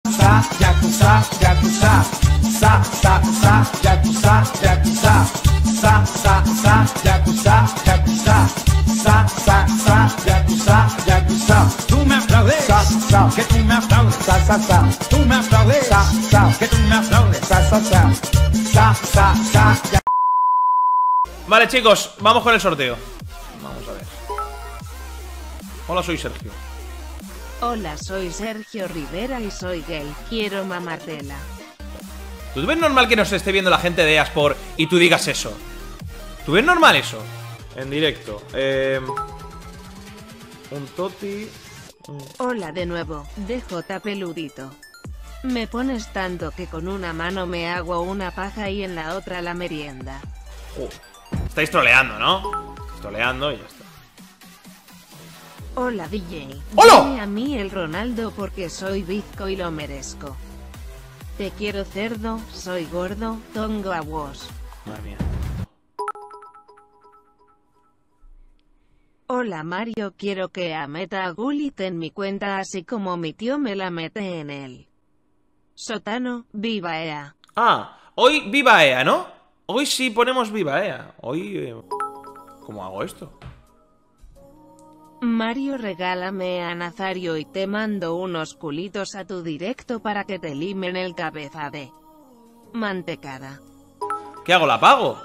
Yakuza, Yakuza, sa, sa, sa, Yakuza, Yakuza, sa, sa, sa, Yakuza, Yakuza, sa, sa, sa, Yakuza, Yakuza. Tú me aplaudes, sa, sa, que tú me aplaudes, sa, sa, sa. Tú me aplaudes, sa, sa, que tú me aplaudes, sa, sa, sa, sa, sa, sa. Vale, chicos, vamos con el sorteo. Vamos a ver. Hola, soy Sergio. Hola, soy Sergio Rivera y soy gay. Quiero mamartela. ¿Tú ves normal que nos esté viendo la gente de Aspor y tú digas eso? ¿Tú ves normal eso? En directo. Un toti. Hola de nuevo, DJ Peludito. Me pones tanto que con una mano me hago una paja y en la otra la merienda. Estáis troleando, ¿no? Estáis troleando y ya está. Hola DJ. ¡Hola! Dame a mí el Ronaldo porque soy bizco y lo merezco. Te quiero cerdo, soy gordo, tongo a vos. Madre mía. Hola Mario, quiero que meta a Gullit en mi cuenta así como mi tío me la mete en el sótano. Viva EA. Ah, hoy viva EA, ¿no? Hoy sí ponemos viva EA. Hoy... ¿cómo hago esto? Mario, regálame a Nazario y te mando unos culitos a tu directo para que te limen el cabeza de mantecada. ¿Qué hago? ¿La pago?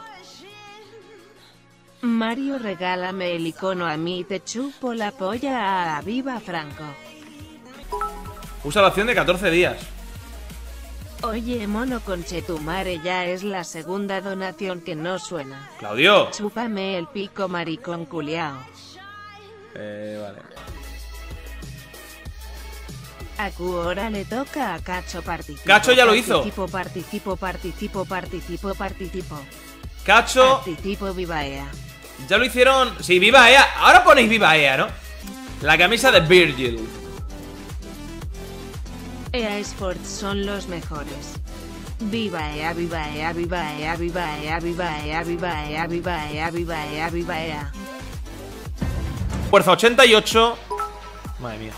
Mario, regálame el icono a mí y te chupo la polla a Viva Franco. Usa la opción de 14 días. Oye, mono conchetumare, ya es la segunda donación que no suena. Claudio. Chúpame el pico, maricón culiao. Vale. A Q ahora le toca a Cacho participo. Cacho ya lo hizo. Participo. Cacho. Participo, viva EA. Ya lo hicieron. Sí, viva EA. Ahora ponéis viva EA, ¿no? La camisa de Virgil. EA Sports son los mejores. Viva EA, viva EA, viva EA, viva EA, viva EA, viva EA, viva EA, viva EA, viva EA. Fuerza 88. Madre mía.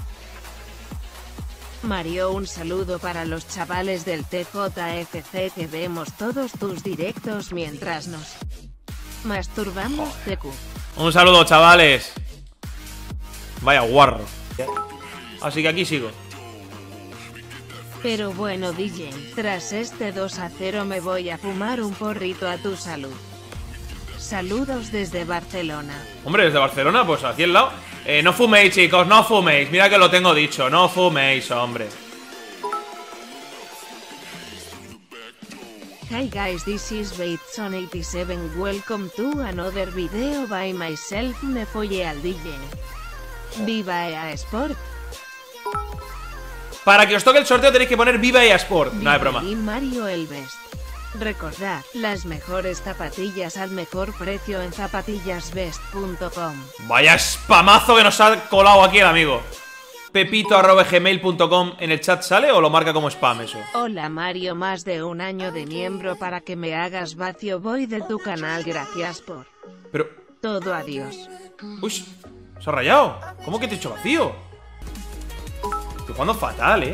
Mario, un saludo para los chavales del TJFC que vemos todos tus directos mientras nos masturbamos. TQ. Un saludo, chavales. Vaya guarro. Así que aquí sigo. Pero bueno DJ, tras este 2-0 me voy a fumar un porrito a tu salud. Saludos desde Barcelona. Hombre, desde Barcelona, pues aquí al lado. No fuméis, chicos, no fuméis. Mira que lo tengo dicho, no fuméis, hombre. Hi guys, this is Bateson87. Welcome to another video by myself. Me follé al DJ. Viva EA Sport. Para que os toque el sorteo tenéis que poner viva EA Sport. No hay broma. Y Mario el best. Recordad, las mejores zapatillas al mejor precio en zapatillasbest.com. Vaya spamazo que nos ha colado aquí el amigo. Pepito@gmail.com. ¿En el chat sale o lo marca como spam eso? Hola Mario, más de un año de miembro para que me hagas vacío voy de tu canal, gracias por Pero... todo, adiós. Uy, se ha rayado. ¿Cómo que te he hecho vacío? Estoy jugando fatal,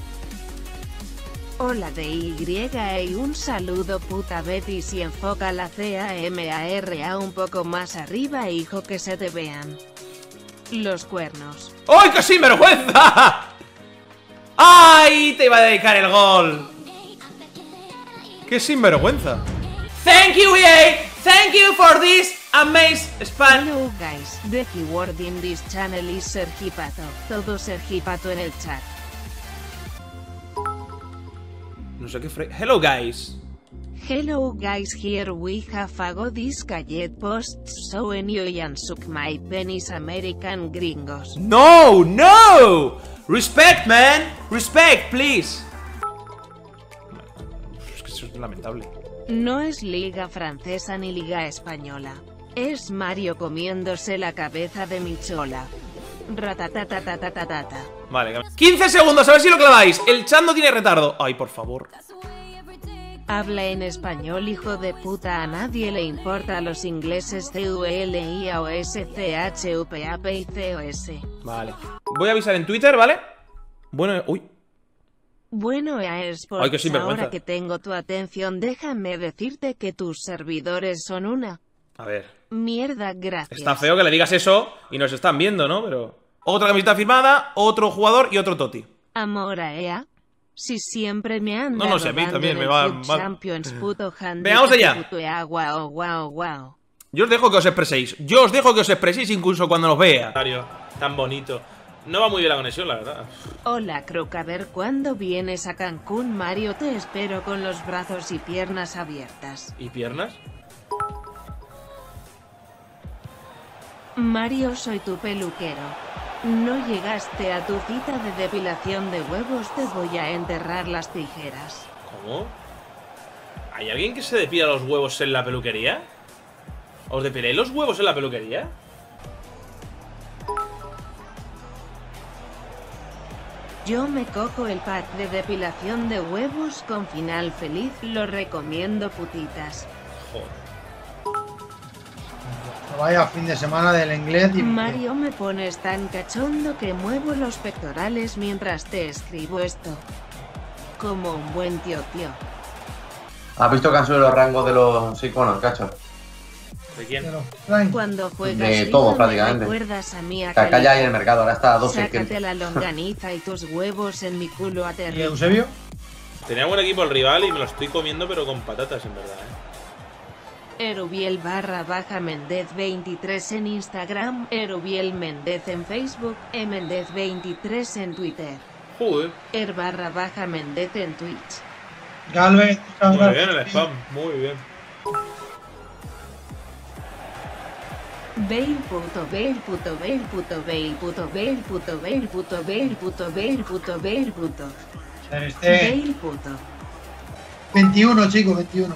Hola de Y un saludo puta Betis y enfoca la CAMARA un poco más arriba, hijo, que se te vean los cuernos. ¡Ay, qué sinvergüenza! ¡Ay! Te iba a dedicar el gol. ¡Qué sinvergüenza! Thank you, EA. Thank you for this amazing spam. Hello guys, the keyword in this channel is Sergipato. Todo Sergipato en el chat. No sé qué Hello, guys. Hello guys, here we have a godis Kayet posts so new and suck my penis American gringos. No, no. Respect, man. Respect, please. Es que eso es lamentable. No es liga francesa ni liga española. Es Mario comiéndose la cabeza de mi chola. Ratatatatatatatata. Vale, 15 segundos, a ver si lo claváis. El chat no tiene retardo. Ay, por favor. Habla en español, hijo de puta, a nadie le importa los ingleses CULIAOS CHUPAP y COS. Vale. Voy a avisar en Twitter, ¿vale? Bueno, uy. Bueno, eSports, Ay, qué sinvergüenza. ahora que tengo tu atención, déjame decirte que tus servidores son una A ver. mierda, gracias. Está feo que le digas eso y nos están viendo, ¿no? Pero... Otra camiseta firmada, otro jugador y otro Toti. Amor a EA. Si siempre me han No sé, a mí también me va mal. Champions, puto handicap, Veamos allá. puto EA, wow, wow, wow. Yo os dejo que os expreséis. Yo os dejo que os expreséis incluso cuando nos vea. Tan bonito. No va muy bien la conexión, la verdad. Hola, Croc, a ver cuándo vienes a Cancún, Mario. Te espero con los brazos y piernas abiertas. ¿Y piernas? Mario, soy tu peluquero. No llegaste a tu cita de depilación de huevos, te voy a enterrar las tijeras. ¿Cómo? ¿Hay alguien que se depila los huevos en la peluquería? ¿Os depiláis los huevos en la peluquería? Yo me cojo el pack de depilación de huevos con final feliz, lo recomiendo, putitas. Joder. Vaya fin de semana del inglés y... Mario, me pones tan cachondo que muevo los pectorales mientras te escribo esto. Como un buen tío. ¿Has visto que han subido los rangos de los iconos, cacho? ¿De quién? Cuando juegas De FIFA, todo, me prácticamente. recuerdas a mí, a Que acá ya hay en el mercado, ahora está a 12. Sácate la longaniza y tus huevos en mi culo ¿Y aterrizo. Eusebio? Tenía buen equipo el rival y me lo estoy comiendo pero con patatas, en verdad, Erubiel _ Méndez 23 en Instagram, Erubiel Méndez en Facebook, Méndez 23 en Twitter, Joder. _Méndez en Twitch. Galvez, muchas Muy gracias. bien el spam, muy bien. Bale puto, Bale puto, Bale puto, Bale puto, Bale puto, Bale puto, Bale puto, Bale puto, Bale puto, Bale puto. 21, chicos, 21.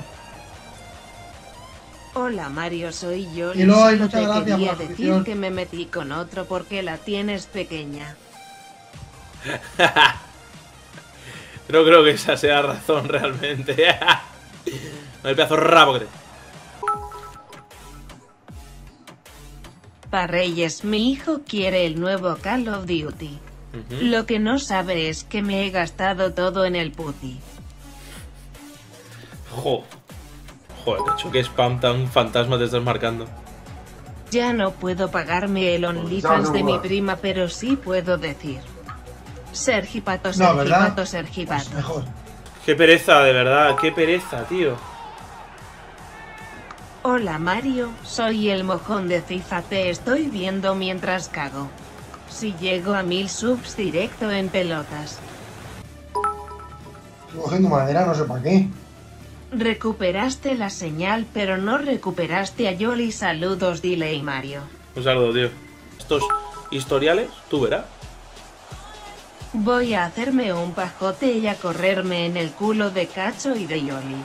Hola Mario, soy yo. Y luego hay Solo muchas te gracias quería por la decir suscripción. que me metí con otro porque la tienes pequeña. No creo que esa sea razón realmente. No el pedazo rabo que te... Parreyes, mi hijo quiere el nuevo Call of Duty. Lo que no sabe es que me he gastado todo en el puti. Joder, cacho, qué spam tan fantasma te estás marcando. Ya no puedo pagarme el OnlyFans de mi prima, pero sí puedo decir. Sergipato, No, ¿verdad? Sergipato, Sergipato. Pues mejor. Qué pereza, de verdad, qué pereza, tío. Hola Mario, soy el mojón de FIFA, te estoy viendo mientras cago. Si llego a 1000 subs directo en pelotas. Estoy cogiendo madera, no sé para qué. Recuperaste la señal, pero no recuperaste a Yoli. Saludos, Delay Mario. Un saludo, tío. Estos historiales, tú verás. Voy a hacerme un pajote y a correrme en el culo de Cacho y de Yoli.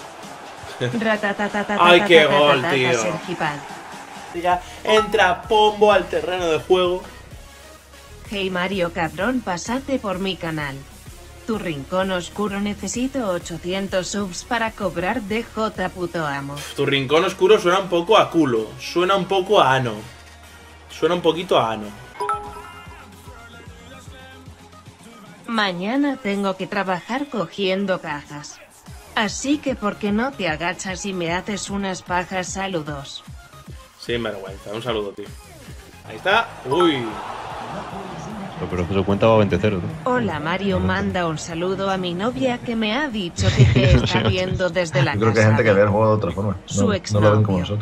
Ay, qué gol, tío. Sergipat. Ya entra Pombo al terreno de juego. Hey Mario cabrón, pasate por mi canal. Tu rincón oscuro, necesito 800 subs para cobrar DJ puto amo. Tu rincón oscuro suena un poco a culo. Suena un poco a ano. Suena un poquito a ano. Mañana tengo que trabajar cogiendo cajas. Así que ¿por qué no te agachas y me haces unas pajas? Saludos. Sin vergüenza, un saludo, tío. Ahí está. Uy. Pero que su cuenta va a 20-0, ¿no? Hola Mario, manda un saludo a mi novia que me ha dicho que te está viendo desde la Yo creo que hay casa gente que de ve el juego de otra forma. su No lo ven exnovio. como nosotros.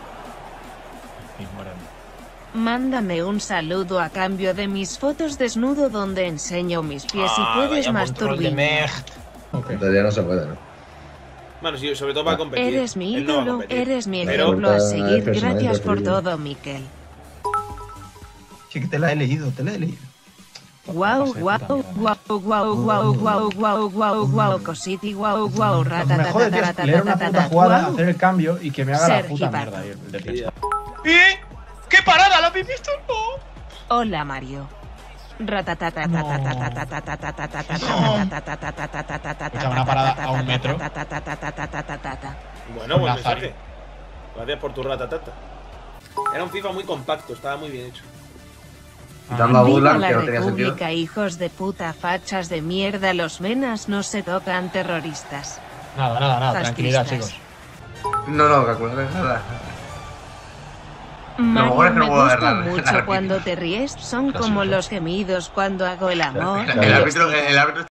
Mándame un saludo a cambio de mis fotos desnudo donde enseño mis pies y puedes masturbarme. En teoría no se puede, ¿no? Bueno, sí, sobre todo para competir. Eres mi Él no va a ídolo, competir. eres mi Pero- ejemplo a seguir. personal, Gracias por preferido. todo, Miquel. Sí, que te la he leído, te la he leído. Guau, guau, guau, guau, guau, guau, guau, guau, guau, cositi, guau, guau, Lo mejor, tío, es leer una puta jugada, hacer el cambio y que me haga la Sergi puta Pardo. mierda ahí el defensa. ¡Qué parada! ¿Lo habéis visto? ¡No! Hola Mario. Echa una parada a un metro. Bueno, buen Nazario. mensaje. Gracias por tu ratatata. Era un FIFA muy compacto, estaba muy bien hecho. Quitando a Viva Budland, la que no tenía sentido. República, hijos de puta, fachas de mierda, los menas no se tocan, terroristas. Nada, tranquilidad, Fascistas. chicos. No, calcular nada. Mario, mejor es que no me puedo ver gusta la mucho réplica. cuando te ríes, son como los gemidos cuando hago el amor. El árbitro